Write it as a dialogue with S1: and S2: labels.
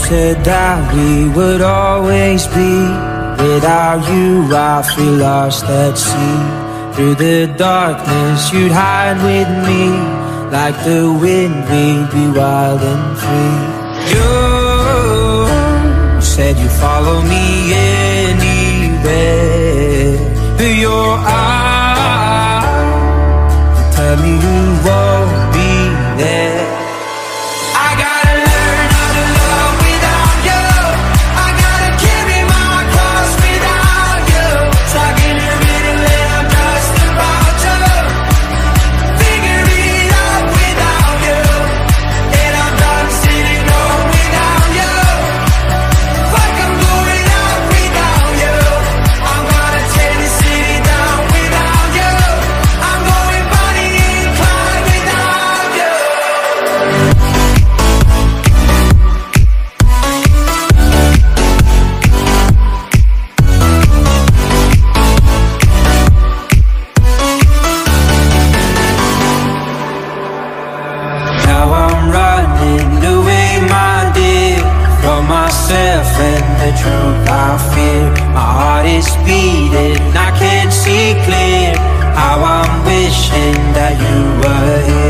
S1: said that we would always be. Without you I feel lost at sea. Through the darkness you'd hide with me. Like the wind we'd be wild and free. You said you'd follow me anywhere. Through your eyes tell me you won't be there. And the truth I fear, my heart is beating, I can't see clear. How I'm wishing that you were here.